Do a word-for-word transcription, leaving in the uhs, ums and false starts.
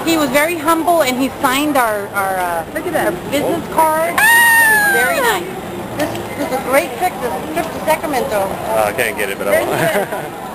He was very humble, and he signed our our, uh, Look at that. our business card. It was very nice. This was a great trip. This trip to Sacramento. Oh, I can't get it, but I will.